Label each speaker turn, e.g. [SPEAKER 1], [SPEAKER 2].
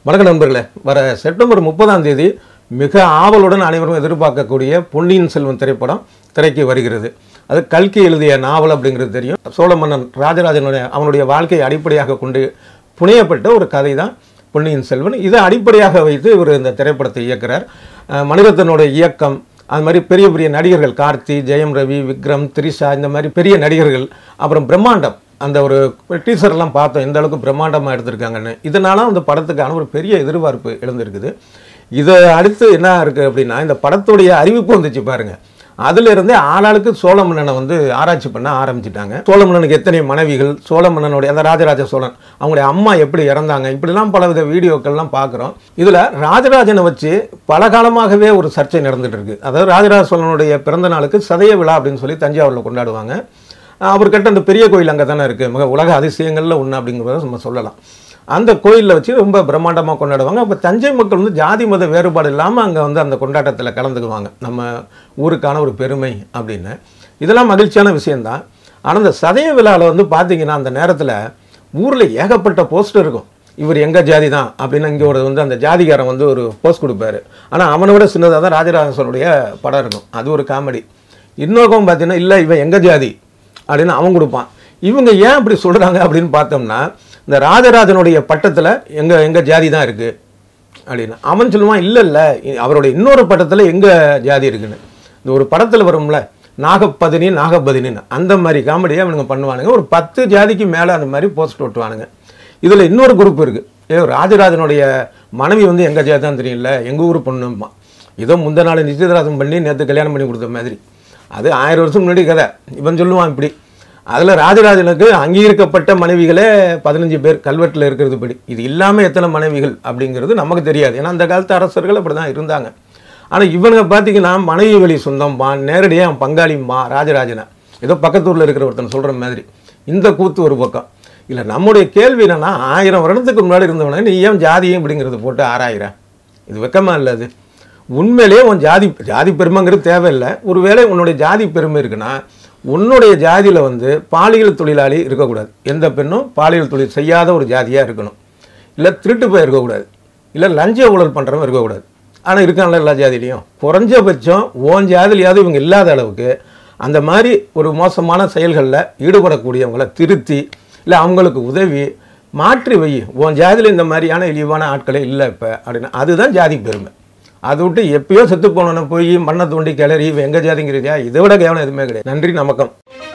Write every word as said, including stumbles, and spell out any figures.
[SPEAKER 1] வணக்கம் நண்பர்களே, வர செப்டம்பர் முப்பதாம் தேதி மிக ஆவலுடன் அனைவரும் எதிர்பார்க்கக்கூடிய பொன்னியின் செல்வன் திரைப்படம் திரைக்கு வருகிறது. அது கல்கி எழுதிய நாவல் அப்படிங்கிறது தெரியும். சோழ மன்னன் ராஜராஜனுடைய அவனுடைய வாழ்க்கையை அடிப்படையாக கொண்டு புனையப்பட்ட ஒரு கதை தான் பொன்னியின் செல்வன். இதை அடிப்படையாக வைத்து இவர் இந்த திரைப்படத்தை இயக்குறார். மணிரத்னோட இயக்கம், அது மாதிரி பெரிய பெரிய நடிகர்கள் கார்த்தி, ஜெயம் ரவி, விக்ரம், திரிஷா, இந்த மாதிரி பெரிய நடிகர்கள், அப்புறம் பிரம்மாண்டம். அந்த ஒரு டீசர்லாம் பார்த்தோம் எந்த அளவுக்கு பிரம்மாண்டமாக எடுத்திருக்காங்கன்னு. இதனால அந்த படத்துக்கான ஒரு பெரிய எதிர்பார்ப்பு எழுந்திருக்குது. இதை அடுத்து என்ன இருக்குது அப்படின்னா, இந்த படத்துடைய அறிவிப்பு வந்துச்சு பாருங்க. அதிலிருந்தே ஆளாளுக்கு சோழ மன்னனை வந்து ஆராய்ச்சி பண்ண ஆரம்பிச்சிட்டாங்க. சோழ மன்னனுக்கு எத்தனை மனைவிகள், சோழ மன்னனுடைய அந்த ராஜராஜ சோழன் அவங்களுடைய அம்மா எப்படி இறந்தாங்க, இப்படிலாம் பலவித வீடியோக்கள்லாம் பார்க்குறோம். இதில் ராஜராஜனை வச்சு பல காலமாகவே ஒரு சர்ச்சை நடந்துட்டு இருக்கு. அதாவது ராஜராஜ சோழனுடைய பிறந்த நாளுக்கு சதய விழா அப்படின்னு சொல்லி தஞ்சாவூரில் கொண்டாடுவாங்க. அவர் கட்ட அந்த பெரிய கோயில் அங்கே தானே இருக்குது, மிக உலக அதிசயங்களில் ஒன்று அப்படிங்கிறத நம்ம சொல்லலாம். அந்த கோயிலில் வச்சு ரொம்ப பிரம்மாண்டமாக கொண்டாடுவாங்க. அப்போ தஞ்சை மக்கள் வந்து ஜாதி மத வேறுபாடு இல்லாமல் அங்கே வந்து அந்த கொண்டாட்டத்தில் கலந்துக்குவாங்க. நம்ம ஊருக்கான ஒரு பெருமை அப்படின்னு. இதெல்லாம் மகிழ்ச்சியான விஷயந்தான். ஆனால் இந்த சதய விழாவில் வந்து பார்த்தீங்கன்னா அந்த நேரத்தில் ஊரில் ஏகப்பட்ட போஸ்டர் இருக்கும். இவர் எங்கள் ஜாதி தான் அப்படின்னு இங்கே ஒரு வந்து அந்த ஜாதிகாரன் வந்து ஒரு போஸ்ட் கொடுப்பாரு. ஆனால் அவனை விட சின்னதாக தான் ராஜராஜ சோழனுடைய படம் இருக்கும். அது ஒரு காமெடி. இன்னொருக்கும் பார்த்தீங்கன்னா இல்லை இவன் எங்கள் ஜாதி அப்படின்னு அவன் கொடுப்பான். இவங்க ஏன் அப்படி சொல்கிறாங்க அப்படின்னு பார்த்தோம்னா, இந்த ராஜராஜனுடைய பட்டத்தில் எங்கள் எங்கள் ஜாதி தான் இருக்குது அப்படின்னு அவன் சொல்லுவான். இல்லை இல்லை அவருடைய இன்னொரு பட்டத்தில் எங்கள் ஜாதி இருக்குன்னு. இந்த ஒரு படத்தில் வரும்ல நாகப்பதினி நாகப்பதினின்னு, அந்த மாதிரி காமெடியாக அவனுங்க பண்ணுவானுங்க. ஒரு பத்து ஜாதிக்கு மேலே அந்த மாதிரி போஸ்ட் ஓட்டுவானுங்க. இதில் இன்னொரு குரூப் இருக்குது. ஏ ராஜராஜனுடைய மனைவி வந்து எங்கள் ஜாதி தான் தெரியல, எங்கள் ஊர் பொண்ணுமா, ஏதோ முந்த நாள் நிச்சயதார்த்தம் பண்ணி நேற்று கல்யாணம் பண்ணி கொடுத்த மாதிரி. அது ஆயிரம் வருஷம் முன்னாடி கதை. இவன் சொல்லுவான் இப்படி. அதில் ராஜராஜனுக்கு அங்கீகரிக்கப்பட்ட மனைவிகளே பதினஞ்சு பேர் கல்வெட்டில் இருக்கிறது படி. இது இல்லாமல் எத்தனை மனைவிகள் அப்படிங்கிறது நமக்கு தெரியாது. ஏன்னா அந்த காலத்து அரசர்கள் அப்படி தான் இருந்தாங்க. ஆனால் இவனுங்க பார்த்தீங்கன்னா மனைவி வழி சொந்தம்மா, நேரடியாக பங்காளிம்மா ராஜராஜனை, ஏதோ பக்கத்தூரில் இருக்கிற ஒருத்தன் சொல்கிற மாதிரி. இந்த கூத்து ஒரு பக்கம். இல்லை நம்முடைய கேள்வி என்னென்னா, ஆயிரம் வருடத்துக்கு முன்னாடி இருந்தவனே நீ ஏன் ஜாதியும் இப்படிங்கிறது போட்டு ஆராயிற? இது வெக்கமா இல்லை? அது உண்மையிலேயே உன் ஜாதி ஜாதி பெருமைங்கிறது தேவையில்லை. ஒருவேளை உன்னுடைய ஜாதி பெருமை இருக்குன்னா உன்னுடைய ஜாதியில் வந்து பாலியல் தொழிலாளி இருக்கக்கூடாது. எந்த பெண்ணும் பாலியல் தொழில் செய்யாத ஒரு ஜாதியாக இருக்கணும். இல்லை திருட்டு போய் இருக்கக்கூடாது. இல்லை லஞ்ச ஊழல் பண்ணுறவங்க இருக்கக்கூடாது. ஆனால் இருக்கான்ல எல்லா ஜாதியிலையும். குறைஞ்சபட்சம் ஓன் ஜாதிலையாவது இவங்க இல்லாத அளவுக்கு அந்த மாதிரி ஒரு மோசமான செயல்களில் ஈடுபடக்கூடியவங்களை திருத்தி, இல்லை அவங்களுக்கு உதவி மாற்றி வை. ஓன் ஜாதியில் இந்த மாதிரியான இழிவான ஆட்களே இல்லை இப்போ அப்படின்னா அதுதான் ஜாதி பெருமை. அதை விட்டு எப்பயோ செத்து போனோன்னு போய் மண்ணை தோண்டி கிளறி எங்கள் ஜாதிங்கிறதா, இதை விட கேவலம் எதுவுமே கிடையாது. நன்றி, நமக்கம்.